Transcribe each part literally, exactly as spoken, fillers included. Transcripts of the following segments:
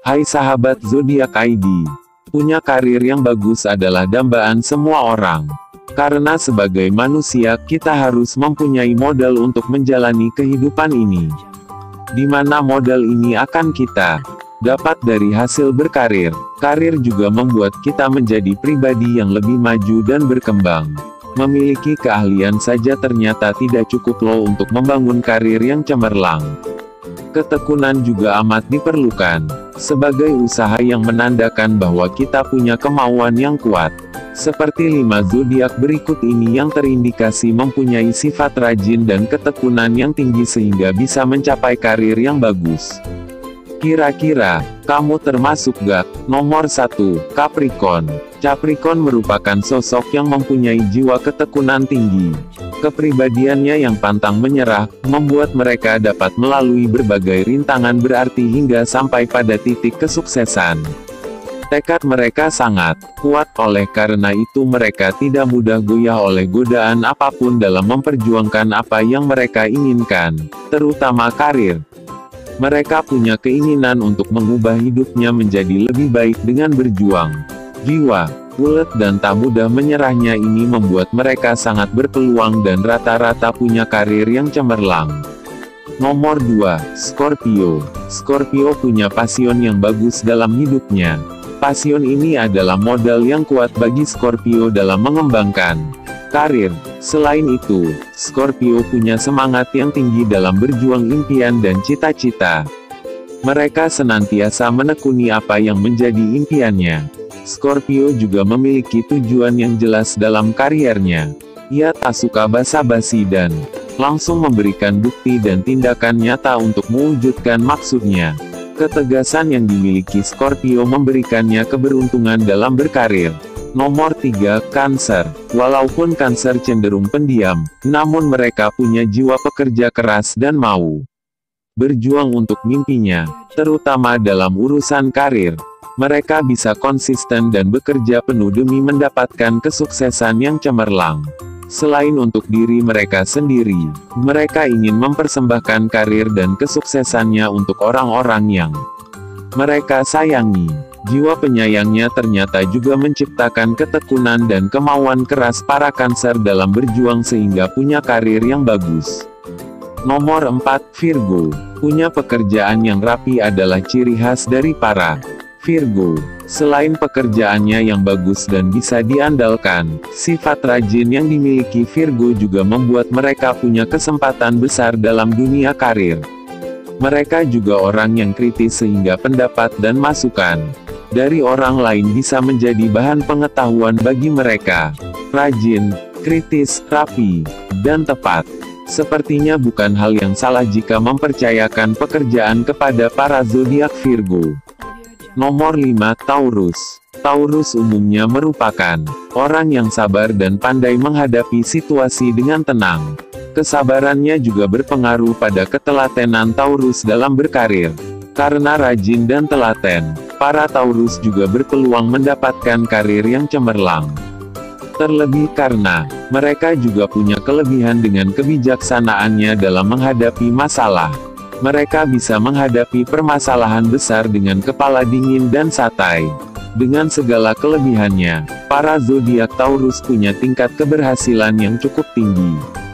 Hai sahabat zodiak I D, punya karir yang bagus adalah dambaan semua orang. Karena sebagai manusia kita harus mempunyai modal untuk menjalani kehidupan ini. Di mana modal ini akan kita dapat dari hasil berkarir. Karir juga membuat kita menjadi pribadi yang lebih maju dan berkembang. Memiliki keahlian saja ternyata tidak cukup loh untuk membangun karir yang cemerlang. Ketekunan juga amat diperlukan, sebagai usaha yang menandakan bahwa kita punya kemauan yang kuat. Seperti lima zodiak berikut ini yang terindikasi mempunyai sifat rajin dan ketekunan yang tinggi sehingga bisa mencapai karir yang bagus. Kira-kira, kamu termasuk gak? Nomor satu, Capricorn. Capricorn merupakan sosok yang mempunyai jiwa ketekunan tinggi. Kepribadiannya yang pantang menyerah, membuat mereka dapat melalui berbagai rintangan berarti hingga sampai pada titik kesuksesan. Tekad mereka sangat kuat, oleh karena itu mereka tidak mudah goyah oleh godaan apapun dalam memperjuangkan apa yang mereka inginkan, terutama karir. Mereka punya keinginan untuk mengubah hidupnya menjadi lebih baik dengan berjuang. Jiwa ulet dan tak mudah menyerahnya ini membuat mereka sangat berpeluang dan rata-rata punya karir yang cemerlang. Nomor dua, Scorpio. Scorpio punya pasion yang bagus dalam hidupnya. Pasion ini adalah modal yang kuat bagi Scorpio dalam mengembangkan karir. Selain itu, Scorpio punya semangat yang tinggi dalam berjuang impian dan cita-cita. Mereka senantiasa menekuni apa yang menjadi impiannya. Scorpio juga memiliki tujuan yang jelas dalam kariernya. Ia tak suka basa-basi dan langsung memberikan bukti dan tindakan nyata untuk mewujudkan maksudnya. Ketegasan yang dimiliki Scorpio memberikannya keberuntungan dalam berkarir. Nomor tiga, Cancer. Walaupun Cancer cenderung pendiam, namun mereka punya jiwa pekerja keras dan mau berjuang untuk mimpinya, terutama dalam urusan karir. Mereka bisa konsisten dan bekerja penuh demi mendapatkan kesuksesan yang cemerlang. Selain untuk diri mereka sendiri, mereka ingin mempersembahkan karir dan kesuksesannya untuk orang-orang yang mereka sayangi. Jiwa penyayangnya ternyata juga menciptakan ketekunan dan kemauan keras para Cancer dalam berjuang sehingga punya karir yang bagus. Nomor empat, Virgo. Punya pekerjaan yang rapi adalah ciri khas dari para Virgo. Selain pekerjaannya yang bagus dan bisa diandalkan, sifat rajin yang dimiliki Virgo juga membuat mereka punya kesempatan besar dalam dunia karir. Mereka juga orang yang kritis sehingga pendapat dan masukan dari orang lain bisa menjadi bahan pengetahuan bagi mereka. Rajin, kritis, rapi, dan tepat. Sepertinya bukan hal yang salah jika mempercayakan pekerjaan kepada para zodiak Virgo. Nomor lima, Taurus. Taurus umumnya merupakan orang yang sabar dan pandai menghadapi situasi dengan tenang. Kesabarannya juga berpengaruh pada ketelatenan Taurus dalam berkarir. Karena rajin dan telaten, para Taurus juga berpeluang mendapatkan karir yang cemerlang. Terlebih karena mereka juga punya kelebihan dengan kebijaksanaannya dalam menghadapi masalah. Mereka bisa menghadapi permasalahan besar dengan kepala dingin dan santai. Dengan segala kelebihannya, para zodiak Taurus punya tingkat keberhasilan yang cukup tinggi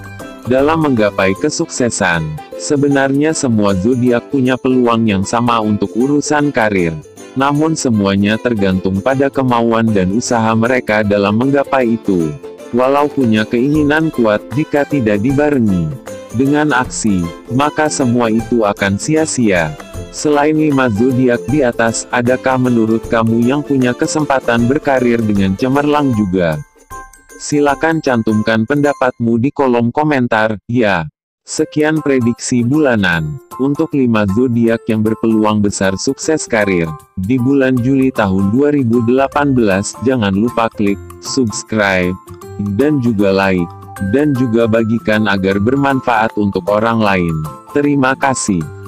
dalam menggapai kesuksesan. Sebenarnya semua zodiak punya peluang yang sama untuk urusan karir. Namun semuanya tergantung pada kemauan dan usaha mereka dalam menggapai itu. Walau punya keinginan kuat, jika tidak dibarengi dengan aksi, maka semua itu akan sia-sia. Selain lima zodiak di atas, adakah menurut kamu yang punya kesempatan berkarir dengan cemerlang juga? Silakan cantumkan pendapatmu di kolom komentar, ya. Sekian prediksi bulanan untuk lima zodiak yang berpeluang besar sukses karir di bulan Juli tahun dua ribu delapan belas. Jangan lupa klik subscribe dan juga like, dan juga bagikan agar bermanfaat untuk orang lain. Terima kasih.